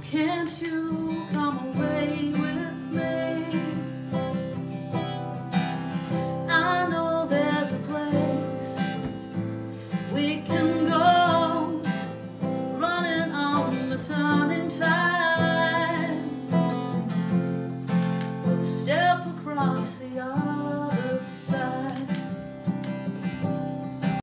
Can't you come away with me? I know there's a place we can go, running on the turning tide. We'll step across